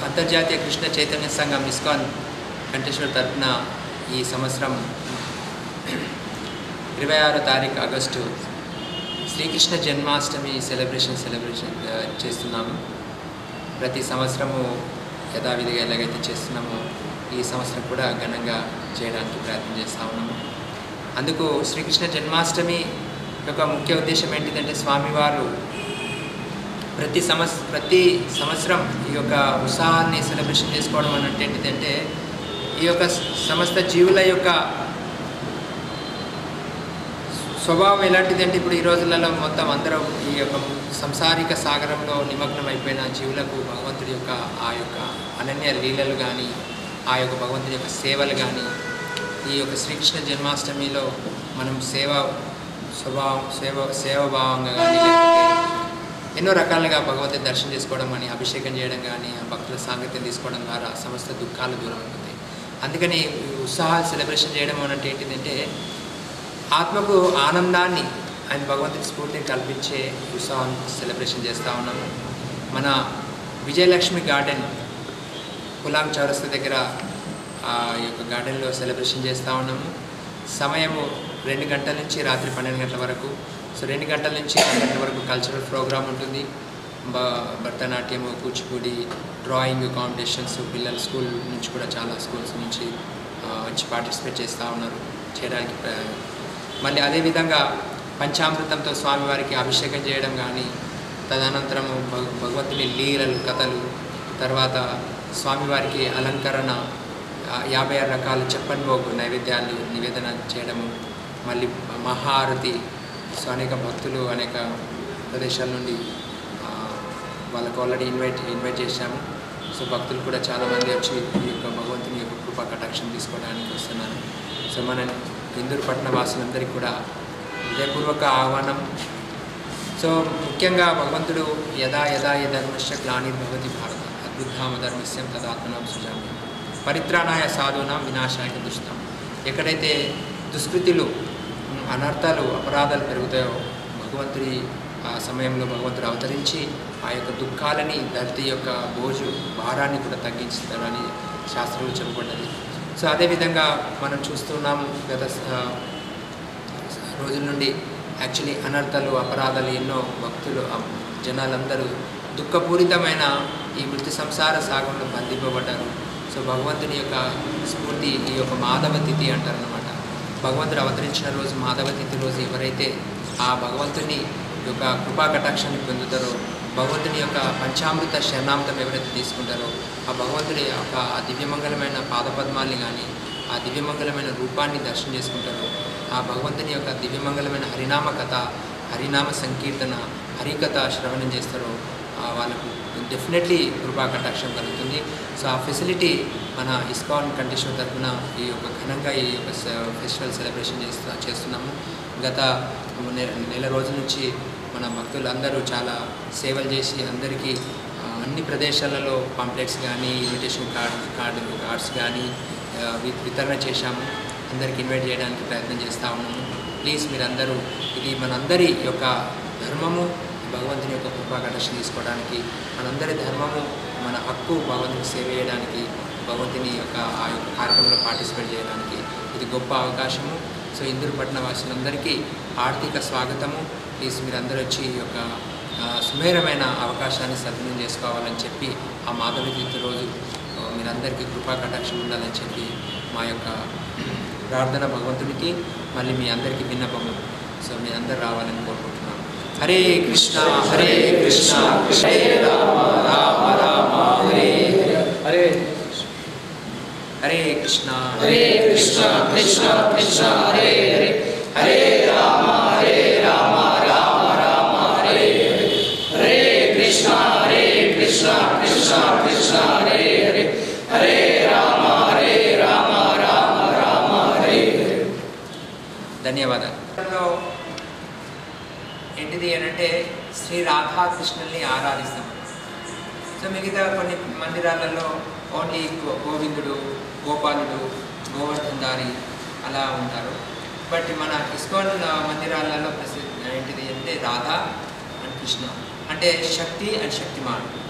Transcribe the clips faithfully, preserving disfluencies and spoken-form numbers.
అంతర్జాతీయ కృష్ణ చైతన్య సంఘం ఇస్కాన్ కంఠేశ్వర్ తరఫున ఈ సంవత్సరం ఇరవై ఆరో తారీఖు August Shri Krishna Janmashtami celebration celebration చేస్తున్నాము. ప్రతి సంవత్సరము యథావిధిగా ఎలాగైతే చేస్తున్నామో ఈ సంవత్సరం కూడా ఘనంగా చేయడానికి ప్రయత్నం చేస్తూ ఉన్నాము. అందుకు శ్రీకృష్ణ జన్మాష్టమి యొక్క ముఖ్య ఉద్దేశం ఏంటిదంటే స్వామివారు ప్రతి సంవత్స ప్రతి సంవత్సరం ఈ యొక్క ఉత్సాహాన్ని సెలబ్రేషన్ చేసుకోవడం అన్నట్టు ఏంటిదంటే ఈ యొక్క సమస్త జీవుల యొక్క స్వభావం ఎలాంటిదంటే ఇప్పుడు ఈ రోజులలో మొత్తం అందరూ ఈ యొక్క సంసారిక సాగరంలో నిమగ్నం అయిపోయిన జీవులకు భగవంతుడి యొక్క ఆ యొక్క అనన్య లీలలు కానీ ఆ యొక్క భగవంతుడి యొక్క సేవలు కానీ ఈ యొక్క శ్రీకృష్ణ జన్మాష్టమిలో మనం సేవ స్వభావం సేవ సేవాభావంగా కానీ లేకపోతే ఎన్నో రకాలుగా భగవంతుని దర్శనం చేసుకోవడం కానీ అభిషేకం చేయడం కానీ ఆ భక్తుల సాంగత్యం తీసుకోవడం ద్వారా సమస్త దుఃఖాలు దూరం అయిపోతాయి. అందుకని ఉత్సాహాలు సెలబ్రేషన్ చేయడం అన్నట్టు ఏంటిదంటే ఆత్మకు ఆనందాన్ని ఆయన భగవంతుని స్ఫూర్తిని కల్పించే ఉత్సాహం సెలబ్రేషన్ చేస్తూ ఉన్నాము. మన విజయలక్ష్మి గార్డెన్ కులాం చౌరస్తా దగ్గర ఆ యొక్క గార్డెన్లో సెలబ్రేషన్ చేస్తూ ఉన్నాము. సమయము రెండు గంటల నుంచి రాత్రి పన్నెండు గంటల వరకు. సో రెండు గంటల నుంచి ఐదు గంటల వరకు కల్చరల్ ప్రోగ్రామ్ ఉంటుంది. భరతనాట్యము, కూచిపూడి, డ్రాయింగ్ కాంపిటీషన్స్ పిల్లలు స్కూల్ నుంచి కూడా చాలా స్కూల్స్ నుంచి వచ్చి పార్టిసిపేట్ చేస్తూ ఉన్నారు చేయడానికి. మళ్ళీ అదేవిధంగా పంచామృతంతో స్వామివారికి అభిషేకం చేయడం కానీ తదనంతరము భగవంతుని లీలలు కథలు తర్వాత స్వామివారికి అలంకరణ యాభై ఆరు రకాల చెప్పన్ భోగ్ నైవేద్యాలు నివేదన చేయడము మళ్ళీ మహారతి. సో అనేక భక్తులు అనేక ప్రదేశాల నుండి వాళ్ళకు ఆల్రెడీ ఇన్వైట్ ఇన్వైట్ చేశాము. సో భక్తులు కూడా చాలామంది వచ్చి ఈ యొక్క భగవంతుని యొక్క కృపా కటాక్షం తీసుకోవడానికి వస్తున్నారు. సో మన ఇందూరు పట్టణ వాసులందరికీ కూడా హృదయపూర్వక ఆహ్వానం. సో ముఖ్యంగా భగవంతుడు యదా యదా ఏ ధర్మశ్చ గ్లానిర్భవతి భారత అద్భుతామ ధర్మస్యం తదాత్మనాం సృజామి పరిత్రాణాయ సాధూనాం వినాశాయ దుష్టాం. ఎక్కడైతే దుష్కృతులు అనర్థాలు అపరాధాలు పెరుగుతాయో భగవంతుడి ఆ సమయంలో భగవంతుడు అవతరించి ఆ యొక్క దుఃఖాలని ధరతి యొక్క బోజు భారాన్ని కూడా తగ్గించుతారని శాస్త్రంలో చెప్పబడ్డది. సో అదేవిధంగా మనం చూస్తున్నాము గత రోజుల నుండి యాక్చువల్లీ అనర్థాలు అపరాధాలు ఎన్నో భక్తులు జనాలందరూ దుఃఖపూరితమైన ఈ మృతి సంసార సాగంలో బంధింపబడ్డారు. సో భగవంతుని యొక్క స్ఫూర్తి ఈ యొక్క మాధవ తిథి అంటారనమాట. భగవంతుడు అవతరించిన రోజు మాధవ తిథి రోజు ఎవరైతే ఆ భగవంతుని యొక్క కృపా కటాక్షాన్ని పొందుతారో భగవంతుని యొక్క పంచామృత శరణామృతం ఎవరైతే తీసుకుంటారో ఆ భగవంతుడి యొక్క ఆ దివ్యమంగళమైన పాదపద్మాల్ని కానీ ఆ దివ్యమంగళమైన రూపాన్ని దర్శనం చేసుకుంటారో ఆ భగవంతుని యొక్క దివ్యమంగళమైన హరినామ కథ హరినామ సంకీర్తన హరికథ శ్రవణం చేస్తారో వాళ్ళకు డెఫినెట్లీ కృపా కటాక్షం కలుగుతుంది. సో ఆ ఫెసిలిటీ మన ఇస్కాన్ కంఠేశ్వర్ తరఫున ఈ యొక్క ఘనంగా ఈ యొక్క ఫెస్టివల్ సెలబ్రేషన్ చేస్తూ చేస్తున్నాము. గత నెల రోజుల నుంచి మన భక్తులందరూ చాలా సేవలు చేసి అందరికీ అన్ని ప్రదేశాలలో పాంప్లెట్స్ కానీ ఇన్విటేషన్ కార్డ్ కార్డు కార్డ్స్ కానీ వితరణ చేశాము. అందరికి ఇన్వైట్ చేయడానికి ప్రయత్నం చేస్తూ ఉన్నాము. ప్లీజ్ మీరందరూ ఇది మనందరి యొక్క ధర్మము భగవంతుని యొక్క కృపా కటాక్షం తీసుకోవడానికి మనందరి ధర్మము మన హక్కు భగవంతుని సేవ చేయడానికి భగవంతుని యొక్క ఆ యొక్క కార్యక్రమంలో పార్టిసిపేట్ చేయడానికి ఇది గొప్ప అవకాశము. సో ఇందూరు పట్టణ వాసులందరికీ ఆర్థిక స్వాగతము. ప్లీజ్ మీరందరూ వచ్చి ఈ యొక్క సుమేరమైన అవకాశాన్ని సద్వినియోగం చేసుకోవాలని చెప్పి ఆ మాధవి తిథి రోజు మీరందరికీ కృపా కటాక్షం ఉండాలని చెప్పి మా యొక్క ప్రార్థన భగవంతునికి మళ్ళీ మీ అందరికీ విన్నపము. సో మీ అందరు రావాలని కోరుకుంటున్నాను. హరే కృష్ణ హరే కృష్ణ కృష్ణ రామ రామ రామ హరే హరే హరే కృష్ణ హరే కృష్ణ కృష్ణ కృష్ణ హరే హరే హరే రామ హరే రామ రామ రామ హరే హరే కృష్ణ హరే కృష్ణ కృష్ణ కృష్ణ హరే హరే హరే రామ హరే రామ రామ రామ హరే హరే. ధన్యవాదాలు. ఏంటిది అంటే శ్రీ రాధాకృష్ణుల్ని ఆరాధిస్తాం. సో మిగతా కొన్ని మందిరాలలో ఓన్లీ గోవిందుడు గోపాలుడు గోవర్ధన్ధారి అలా ఉంటారు. బట్ మన ఇస్కాన్ మందిరాలలో ప్రసిద్ధి ఏంటిది అంటే రాధా అండ్ కృష్ణ అంటే శక్తి అండ్ శక్తిమాన్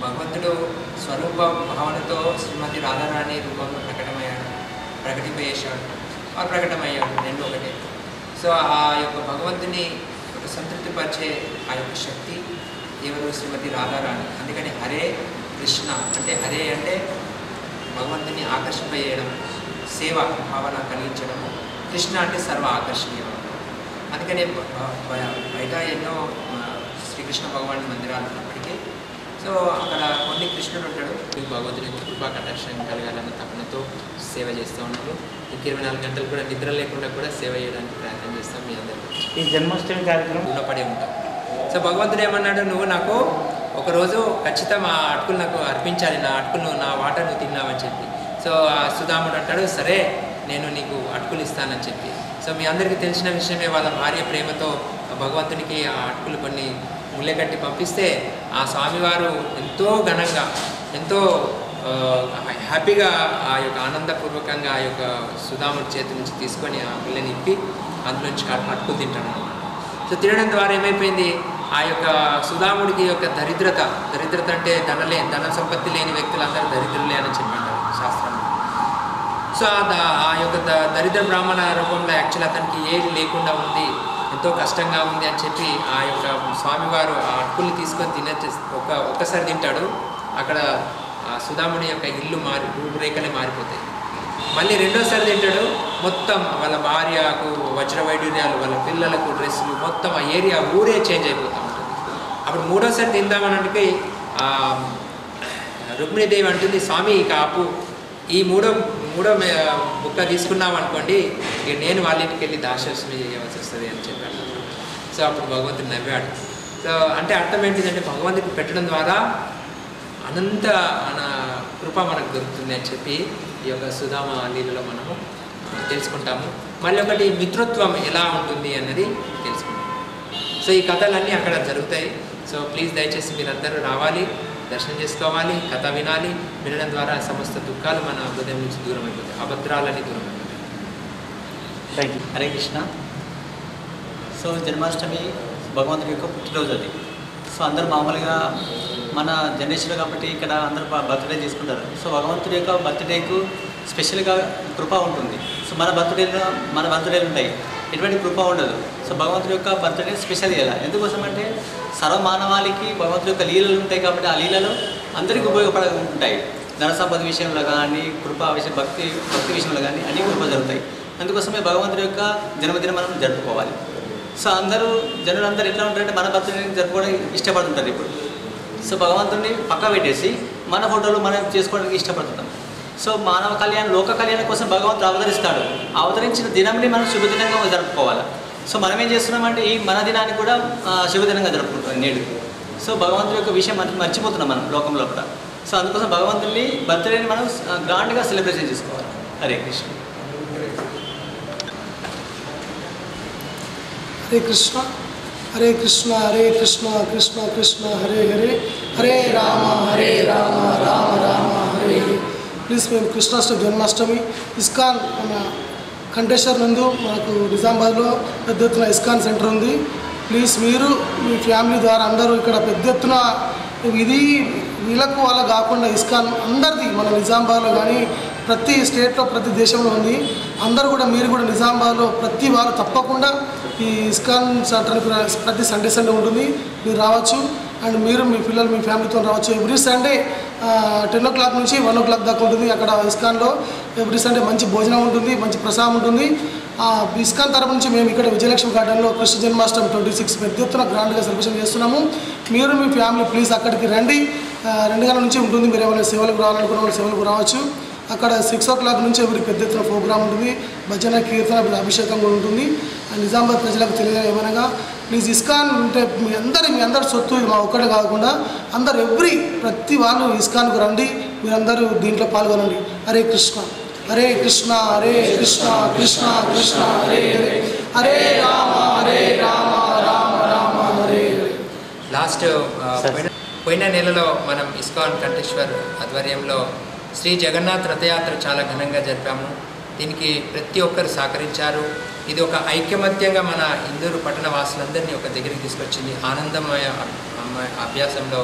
భగవంతుడు స్వరూప భావనతో శ్రీమతి రాధారాణి రూపంలో ప్రకటమయ్యాడు, ప్రకటింపజేశాడు, ఆ ప్రకటమయ్యాడు, రెండు ఒకటే. సో ఆ యొక్క భగవంతుని ఒక సంతృప్తిపరిచే ఆ యొక్క శక్తి ఎవరు? శ్రీమతి రాధారాణి. అందుకని హరే కృష్ణ అంటే, హరే అంటే భగవంతుని ఆకర్షింపజేయడం, సేవ భావన కలిగించడము, కృష్ణ అంటే సర్వ ఆకర్షణీయం. అందుకనే బయట ఎన్నో శ్రీకృష్ణ భగవాన్ మందిరాలు ఉన్నప్పటికీ సో అక్కడ కొన్ని కృష్ణుడు ఉంటాడు. భగవంతుని కృపా కటాక్షం కలగాలన్న తపనతో సేవ చేస్తూ ఉన్నాము. ఇంక ఇరవై నాలుగు గంటలు కూడా నిద్ర లేకుండా కూడా సేవ చేయడానికి ప్రయత్నం చేస్తాం. మీ అందరికీ ఈ జన్మాష్టమి కార్యక్రమం రుణపడి ఉంటాం. సో భగవంతుడు ఏమన్నాడు, నువ్వు నాకు ఒకరోజు ఖచ్చితంగా ఆ అటుకులు నాకు అర్పించాలి, నా అటుకులు నా వాట నువ్వు తిన్నావని చెప్పి. సో ఆ సుధాముడు అంటాడు, సరే నేను నీకు అటుకులు ఇస్తానని చెప్పి. సో మీ అందరికీ తెలిసిన విషయమే, వాళ్ళ భార్య ప్రేమతో భగవంతునికి ఆ అటుకులు కొన్ని ముళ్ళెకట్టి పంపిస్తే ఆ స్వామివారు ఎంతో ఘనంగా ఎంతో హ్యాపీగా ఆ యొక్క ఆనందపూర్వకంగా ఆ యొక్క సుధాముడి చేతి నుంచి తీసుకొని ఆ ముళ్ళని ఇప్పి అందులోంచి అటుకులు తింటాడు అనమాట. సో తినడం ద్వారా ఏమైపోయింది, ఆ యొక్క సుధాముడికి యొక్క దరిద్రత, దరిద్రత అంటే ధనలే ధన సంపత్తి లేని వ్యక్తులందరూ దరిద్రులే అని చెప్పంటారు శాస్త్రంలో. సో ఆ యొక్క ద దరిద్ర బ్రాహ్మణ రూపంలో యాక్చువల్ అతనికి ఏది లేకుండా ఉంది, ఎంతో కష్టంగా ఉంది అని చెప్పి ఆ యొక్క స్వామివారు ఆ అటుకుల్ని తీసుకొని తినే ఒక ఒక్కసారి తింటాడు. అక్కడ ఆ సుధాముడి యొక్క ఇల్లు మారి రూపురేఖలే మారిపోతాయి. మళ్ళీ రెండోసారి తింటాడు, మొత్తం వాళ్ళ భార్యకు వజ్ర వైడూర్యాలు, వాళ్ళ పిల్లలకు డ్రెస్సులు, మొత్తం ఆ ఏరియా ఊరే చేంజ్ అయిపోతూ ఉంటుంది. అప్పుడు మూడోసారి తిందామనడానికి రుక్మిణీదేవి అంటుంది, స్వామి ఇక ఆపు, ఈ మూడో మూడో బుక్క తీసుకున్నాం అనుకోండి, ఇక నేను వాళ్ళ ఇంటికి వెళ్ళి దాసోస్మి చేయవలసి వస్తుంది అని చెప్పాడు. సో అప్పుడు భగవంతుడు నవ్వాడు. సో అంటే అర్థం ఏంటిదంటే, భగవంతుడికి పెట్టడం ద్వారా అనంత మన కృప మనకు దొరుకుతుంది అని చెప్పి ఈ యొక్క సుధామ లీలలో మనము తెలుసుకుంటాము. మళ్ళీ ఒకటి మిత్రత్వం ఎలా ఉంటుంది అన్నది తెలుసుకుంటాం. సో ఈ కథలన్నీ అక్కడ జరుగుతాయి. సో ప్లీజ్ దయచేసి మీరందరూ రావాలి, దర్శనం చేసుకోవాలి, కథ వినాలి. వినడం ద్వారా సమస్త దుఃఖాలు మన హృదయం నుంచి దూరం అయిపోతాయి, అభద్రాలన్నీ దూరం అయిపోతాయి. Thank you. Hare Krishna. So Janmashtami భగవంతుడి యొక్క పుట్టినరోజు అది. సో అందరూ మామూలుగా మన జనరేషన్ కాబట్టి ఇక్కడ అందరూ బర్త్డే చేసుకుంటారు. సో భగవంతుడి యొక్క బర్త్డేకు స్పెషల్గా కృప ఉంటుంది. సో మన బర్త్డేలో మన బర్త్డేలు ఉంటాయి, ఎటువంటి కృప ఉండదు. సో భగవంతుడి యొక్క బర్త్డే స్పెషల్ ఎలా, ఎందుకోసం అంటే సర్వమానవాళికి భగవంతుడి యొక్క లీలలు ఉంటాయి కాబట్టి ఆ లీలలు అందరికీ ఉపయోగపడ ఉంటాయి. ధన సంపద విషయంలో కానీ, కృప విషయం భక్తి భక్తి విషయంలో కానీ అన్ని కృప జరుగుతాయి. అందుకోసమే భగవంతుడి యొక్క జన్మదినం మనం జరుపుకోవాలి. సో అందరూ జనులందరూ ఎట్లా ఉంటారంటే మన బర్త్డేని జరుపుకోవడం ఇష్టపడుతుంటారు ఇప్పుడు. సో భగవంతుడిని పక్క పెట్టేసి మన ఫోటోలు మనం చేసుకోవడానికి ఇష్టపడుతుంటాం. సో మానవ కళ్యాణం, లోక కళ్యాణం కోసం భగవంతుడు అవతరిస్తాడు. అవతరించిన దినంని మనం శుభదినంగా జరుపుకోవాలి. సో మనం ఏం చేస్తున్నామంటే ఈ మన దినాన్ని కూడా శుభదినంగా జరుపుకుంటాం నేడు. సో భగవంతుడి యొక్క విషయం మనం మర్చిపోతున్నాం మనం లోకంలో కూడా. సో అందుకోసం భగవంతుడిని బర్త్డేని మనం గ్రాండ్గా సెలబ్రేషన్ చేసుకోవాలి. హరే కృష్ణ. హరే కృష్ణ హరే కృష్ణ హరే కృష్ణ కృష్ణ కృష్ణ హరే హరే హరే రామ హరే రామ రామ రామ హరే హరే. ప్లీజ్ మేము కృష్ణాష్టమి జన్మాష్టమి ఇస్కాన్ మన కంటేశ్వర్ నందు మనకు నిజామాబాద్లో పెద్ద ఎత్తున ఇస్కాన్ సెంటర్ ఉంది. ప్లీజ్ మీరు మీ ఫ్యామిలీ ద్వారా అందరూ ఇక్కడ పెద్ద ఎత్తున ఇది వీళ్ళకు వాళ్ళ కాకుండా ఇస్కాన్ అందరిది మన నిజామాబాద్లో కానీ ప్రతి స్టేట్లో ప్రతి దేశంలో ఉంది. అందరూ కూడా మీరు కూడా నిజామాబాద్లో ప్రతి వారు తప్పకుండా ఈ ఇస్కాన్ సెంటర్ ప్రతి సండే సండే ఉంటుంది, మీరు రావచ్చు. అండ్ మీరు మీ పిల్లలు మీ ఫ్యామిలీతో రావచ్చు. Every Sunday ten o'clock నుంచి వన్ ఓ క్లాక్ దాకా ఉంటుంది అక్కడ ఇస్కాన్లో. ఎవ్రీ సండే మంచి భోజనం ఉంటుంది, మంచి ప్రసాదం ఉంటుంది. ఇస్కాన్ తరపు నుంచి మేము ఇక్కడ విజయలక్ష్మి గార్డెన్లో కృష్ణ జన్మాష్టమి ట్వంటీ సిక్స్ పెద్ద ఎత్తున గ్రాండ్గా సెలబ్రేషన్ చేస్తున్నాము. మీరు మీ ఫ్యామిలీ ప్లీజ్ అక్కడికి రండి. రెండు గంటల నుంచి ఉంటుంది. మీరు ఏమైనా సేవలకు రావాలనుకున్న వాళ్ళు సేవలకు రావచ్చు. అక్కడ సిక్స్ ఓ క్లాక్ నుంచి ఎవరికి పెద్ద ఎత్తున ప్రోగ్రామ్ ఉంటుంది, భజన కీర్తన అభిషేకం కూడా ఉంటుంది. నిజామాబాద్ ప్రజలకు తెలియదు ఏమనగా ప్లీజ్ ఇస్కాన్ ఉంటే మీ అందరి మీ అందరి సొత్తు మా ఒక్కటే కాకుండా అందరు ఎవ్రీ ప్రతి వాళ్ళు ఇస్కాన్కు రండి, మీరందరూ దీంట్లో పాల్గొనండి. హరే కృష్ణ హరే కృష్ణ హరే కృష్ణ కృష్ణ కృష్ణ హరే హరే హరే రామ హరే రామ రామ రామ హరే హరే. లాస్ట్ పోయిన నెలలో మనం ఇస్కాన్ కంటేశ్వర్ ఆధ్వర్యంలో శ్రీ జగన్నాథ్ రథయాత్ర చాలా ఘనంగా జరిపాము. దీనికి ప్రతి ఒక్కరు సహకరించారు. ఇది ఒక ఐకమత్యంగా మన ఇందూరు పట్టణ వాసులందరినీ ఒక దగ్గరికి తీసుకొచ్చింది. ఆనందమయ అభ్యాసంలో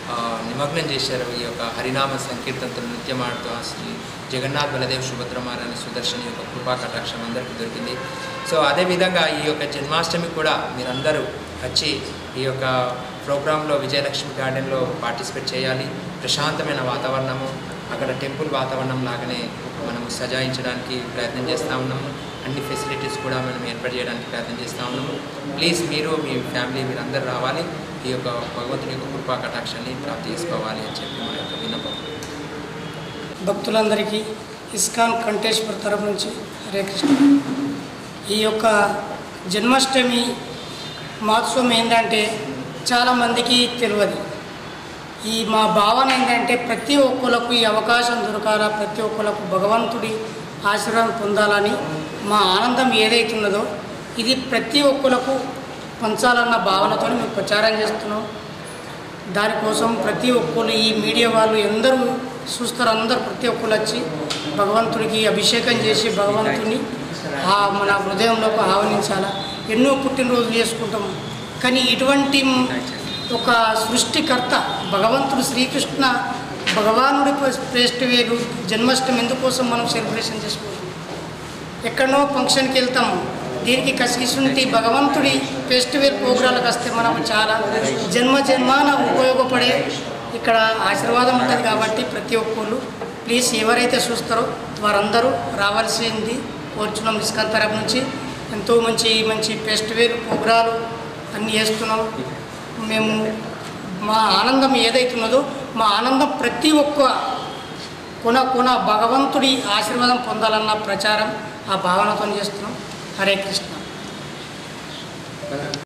నిమగ్నం చేశారు. ఈ యొక్క హరినామ సంకీర్తనతో నృత్యం ఆడుతూ శ్రీ జగన్నాథ్ బలదేవ్ సుభద్రమారాయణ సుదర్శని యొక్క కృపా కటాక్షం అందరికీ దొరికింది. సో అదేవిధంగా ఈ యొక్క జన్మాష్టమి కూడా మీరందరూ వచ్చి ఈ యొక్క ప్రోగ్రాంలో విజయలక్ష్మి గార్డెన్లో పార్టిసిపేట్ చేయాలి. ప్రశాంతమైన వాతావరణము, అక్కడ టెంపుల్ వాతావరణం లాగానే మనము సజాయించడానికి ప్రయత్నం చేస్తూ ఉన్నాము. అన్ని ఫెసిలిటీస్ కూడా మనం ఏర్పాటు చేయడానికి ప్రయత్నం చేస్తూ ఉన్నాము. ప్లీజ్ మీరు మీ ఫ్యామిలీ మీరందరూ రావాలి, ఈ యొక్క భగవంతుని యొక్క కృపా కటాక్షాన్ని ప్రాప్తి చేసుకోవాలి అని చెప్పి మా యొక్క విన్నపం. భక్తులందరికీ ఇస్కాన్ కంటేశ్వర్ తరపు నుంచి హరే కృష్ణ. ఈ యొక్క జన్మాష్టమి మహోత్సవం ఏంటంటే చాలామందికి తెలియదు. ఈ మా భావన ఏంటంటే ప్రతి ఒక్కరికి ఈ అవకాశం దొరకాలా, ప్రతి ఒక్కరికి భగవంతుడి ఆశీర్వాదం పొందాలని మా ఆనందం ఏదైతున్నదో ఇది ప్రతి ఒక్కరికి పంచాలన్న భావనతో మేము ప్రచారం చేస్తున్నాం. దానికోసం ప్రతి ఒక్కరు ఈ మీడియా వాళ్ళు అందరూ చూస్తారు, అందరూ ప్రతి ఒక్కరు వచ్చి భగవంతుడికి అభిషేకం చేసి భగవంతుని మన హృదయంలోకి ఆహ్వానించాలా. ఎన్నో పుట్టినరోజులు చేసుకుంటాము, కానీ ఇటువంటి ఒక సృష్టికర్త భగవంతుడు శ్రీకృష్ణ భగవానుడి ఫెస్టివల్ జన్మాష్టమి ఎందుకోసం మనం సెలబ్రేషన్ చేసుకుంటాం. ఎక్కడో ఫంక్షన్కి వెళ్తాము, దీనికి కసిగిసుంటి భగవంతుడి ఫెస్టివల్ ప్రోగ్రాంలకు వస్తే మనం చాలా జన్మ జన్మాన ఉపయోగపడే ఇక్కడ ఆశీర్వాదం ఉంటుంది. కాబట్టి ప్రతి ఒక్కళ్ళు ప్లీజ్ ఎవరైతే చూస్తారో వారందరూ రావాల్సింది కోరుచున్నాం. ఇస్కాన్ తరపు నుంచి ఎంతో మంచి మంచి ఫెస్టివల్ ప్రోగ్రాలు అన్నీ చేస్తున్నాం మేము. మా ఆనందం ఏదైతున్నదో మా ఆనందం ప్రతి ఒక్క కొన కొన భగవంతుడి ఆశీర్వాదం పొందాలన్న ప్రచారం ఆ భావనతో చేస్తున్నాం. హరే కృష్ణ.